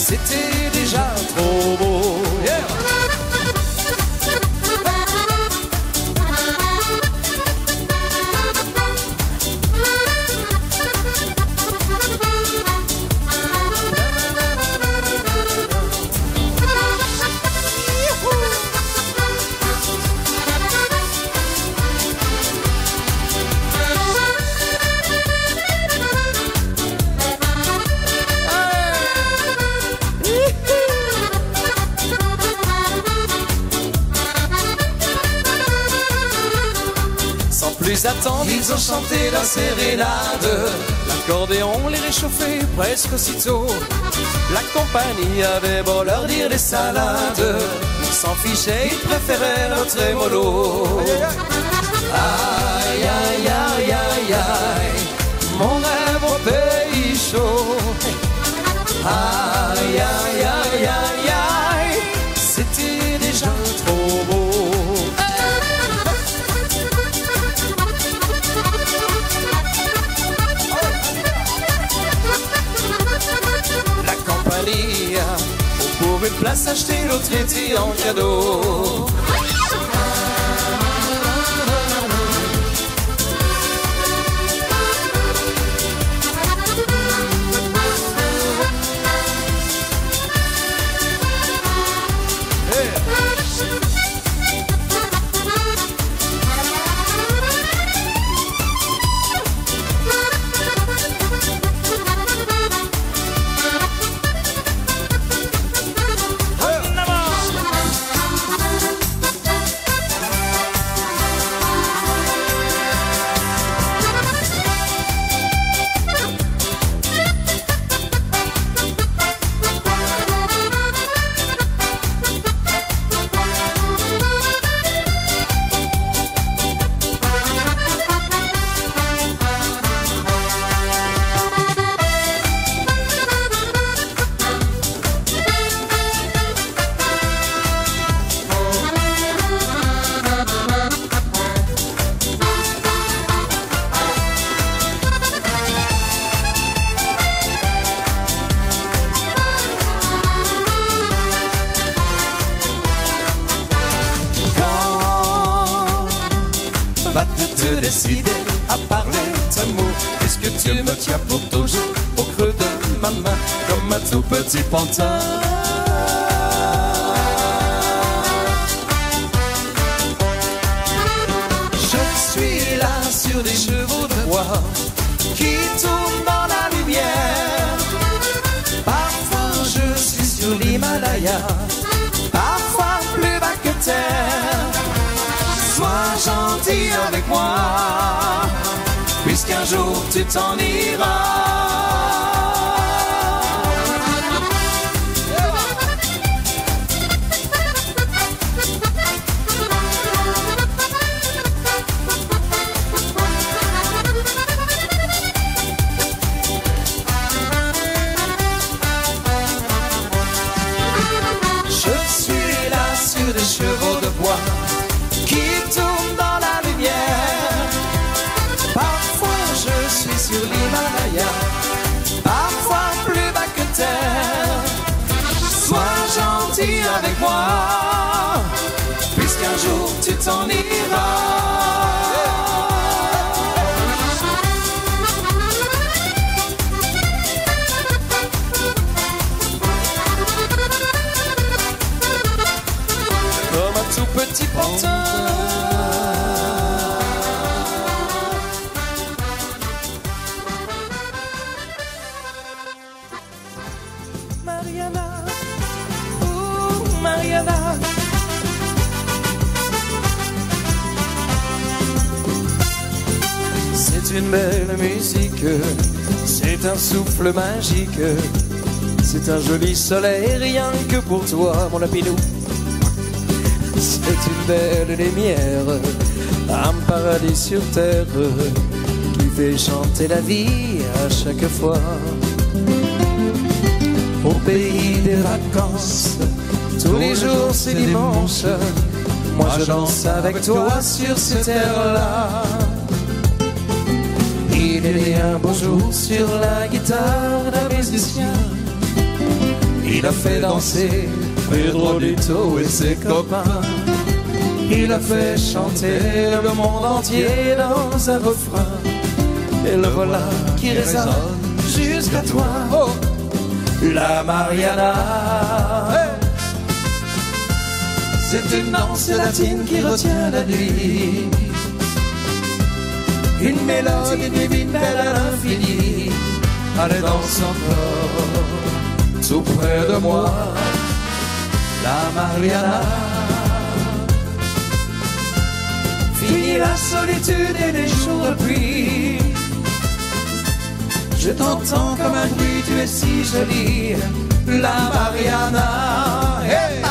c'était déjà trop beau. Yeah. Plus attendre, ils ont chanté leur sérénade. L'accordéon les réchauffait presque aussitôt. La compagnie avait beau leur dire des salades, ils s'en fichaient, ils préféraient leur trémolo. Aïe, aïe, aïe, aïe, aïe, mon rêve au pays chaud. Aïe, aïe, aïe, aïe, aïe, c'était déjà trop beau. Pour une place achetée, l'autre était en cadeau. Vas-tu décider à parler d'amour? Est-ce que tu me tiens pour toujours au creux de ma main comme un tout petit pantin? Je suis là sur des chevaux de bois qui tournent dans la lumière. Parfois je suis sur l'Himalaya, parfois plus bas que terre. Sois gentil avec moi, puisqu'un jour tu t'en iras. Je suis là sur des chevaux de bois qui tourne dans la lumière. Parfois je suis sur l'Himalaya, parfois plus bas que terre. Sois gentil avec moi, puisqu'un jour tu t'en iras. Comme un tout petit pantin. Mariana, oh Mariana. C'est une belle musique, c'est un souffle magique, c'est un joli soleil rien que pour toi mon lapinou. C'est une belle lumière, un paradis sur terre qui fait chanter la vie à chaque fois. Au pays des vacances, tous les jours c'est dimanche, moi je danse avec toi sur cette terre-là. Il est un beau jour sur la guitare d'un musicien, Il a fait danser Pedro Lito et ses copains. Il a fait chanter le monde entier dans un refrain. Et le voilà qui résonne jusqu'à toi. Oh, la Mariana. Hey. C'est une danse latine qui retient la nuit. Une mélodie divine belle à l'infini. Allez, danse encore, tout près de moi. La Mariana. Fini la solitude et les jours de pluie. Je t'entends comme un bruit, tu es si jolie. La Mariana. Hey!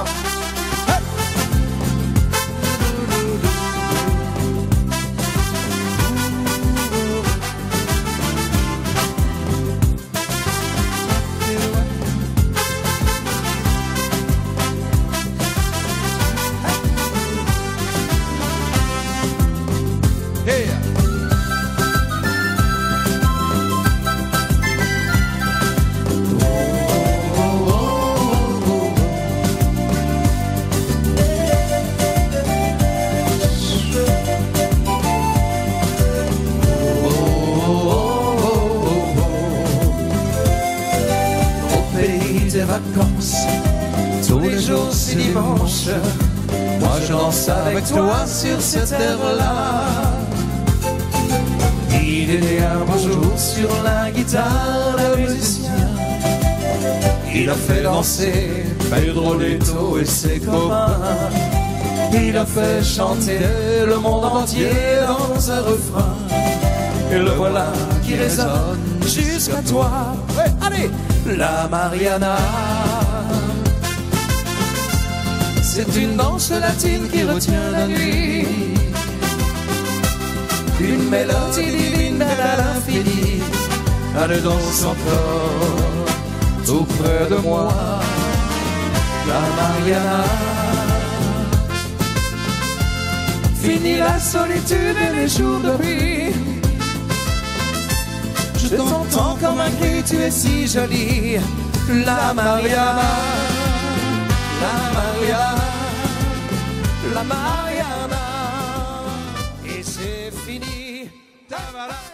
Vacances, tous les jours c'est dimanche. Moi je danse avec toi sur cette terre-là. Il est un beau jour sur la guitare, le musicien. Il a fait danser Pedro Lito et ses copains. Il a fait chanter le monde entier dans un refrain. Et le voilà qui résonne jusqu'à toi. Ouais, allez! La Mariana. C'est une danse latine qui retient la nuit. Une mélodie divine belle à l'infini. Allez, danse encore, tout près de moi. La Mariana. Fini la solitude et les jours de pluie. Je t'entends comme un cri, tu es si jolie. La Mariana. La Mariana. La Mariana. Et c'est fini. Ta-ba-la.